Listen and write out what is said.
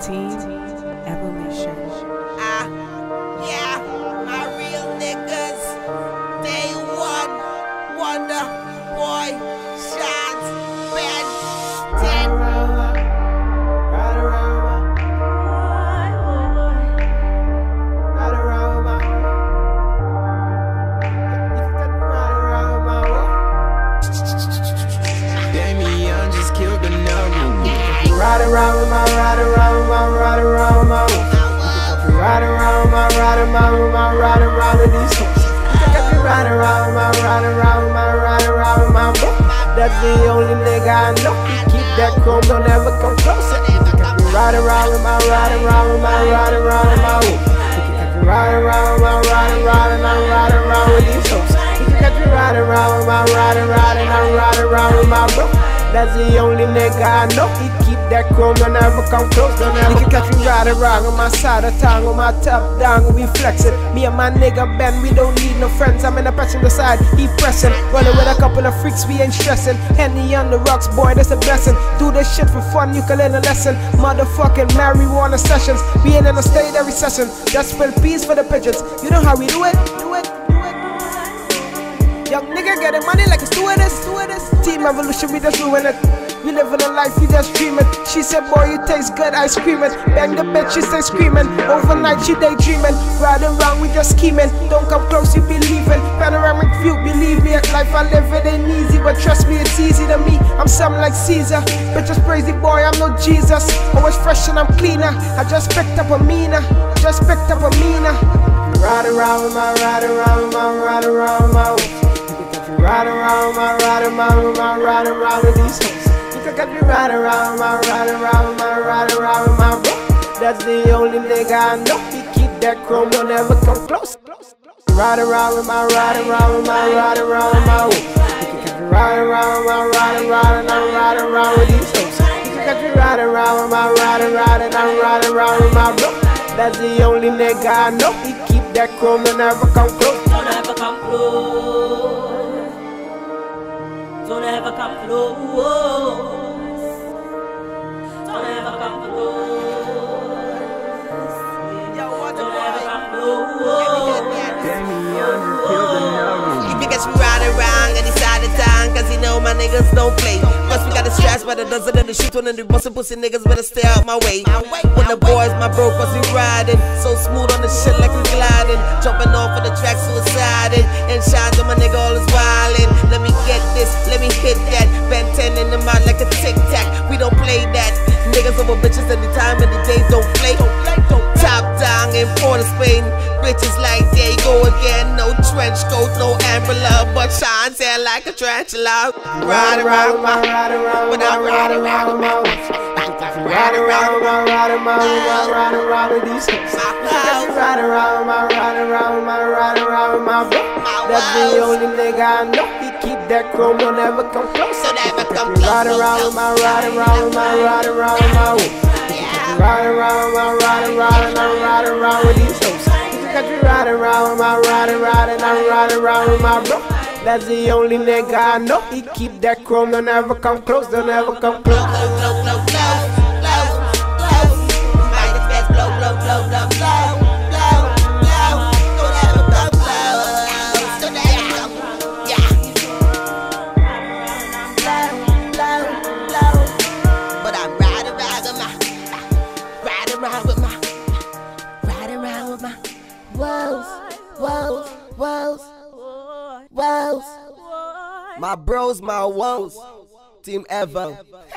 Team Evolution. Yeah, my real niggas. Day one, Wonder Boy, Shines, Ben 10. Ride around with my, ride around with my, ride around with my, ride around with my, ride around with my, ride around with these hoes. Ride around with my, ride around with my, ride around with my bro. That's the only nigga I know. Keep that chrome, don't ever come closer. Ride around with my, ride around with my, ride around with my hoes. Ride around with my, ride around with these hoes. Ride around with my, ride around with my bro. That's the only nigga I know. He keep that chrome, don't ever come close, don't ever. You can catch me riding around on my side of town, with my top down, we flexing. Me and my nigga Ben, we don't need no friends. I'm in the passenger side, he pressing. Rolling with a couple of freaks, we ain't stressing. Henny on the rocks, boy, that's a blessing. Do this shit for fun, you can learn a lesson. Motherfucking marijuana sessions. We ain't in a state every session. Just spill peas for the pigeons. You know how we do it? Young nigga getting money like a stewardess. Team Evolution, we just ruin it. We living a life, we just dream it. She said, boy, you taste good, I scream it. Bang the bitch, she stay screaming. Overnight, she daydreaming. Riding around, we just scheming. Don't come close, you be leaving. Panoramic view, believe me. Life I live, it ain't easy, but trust me, it's easy to me. I'm something like Caesar. Bitches crazy, boy, I'm no Jesus. Always fresh and I'm cleaner. I just picked up a Mina. Ride around with my, ride around with my, ride around with my. Ride around with my, ride around with my, ride around with these hoes. You can catch me ride around with my, ride around with my, ride around with my bro. That's the only nigga I know. He keep that chrome, don't ever come close. Ride around with my, ride around with my, ride around with my hoes. You can catch me ride around with my, ride around with these hoes. You can catch me ride around with my, ride around with my bro. That's the only nigga I know. He keep that chrome, don't ever come close. Don't ever come close. Don't ever come close. Don't ever come close. Don't ever come close. If you catch me riding around any side of town, cause you know my niggas don't play. Plus we got a stress, but it doesn't in the shoot one of the bustin' pussy niggas better stay out my way. When the boys, my bro, cause we riding so smooth on the shit like we gliding. Jumping off of the track, suiciding. And shines on my nigga, all is wildin'. Let me get this, let me hit that. Ben 10 in the mouth like a tic-tac. We don't play that. Niggas over bitches anytime and the days don't play. Top down in Port of Spain. Bitches like there you go again. No trench coat, no umbrella, but shines hair like a tarantula. Ride around with my, ride around with my, ride around with my, ride around with my, ride around with these hoes. Ride around with my, ride around with my, ride around with my bro. That's the only nigga I know. He keep that chrome, don't ever come close. Ride around with my, ride around with my, ride around with my hoes. Ride around with my, ride around with these hoes. Ride around with my, ride around with my bro. That's the only nigga I know. He keep that chrome, don't ever come close, don't ever come close. But I'm riding around with my woes. My bros, my woes. Team Evo.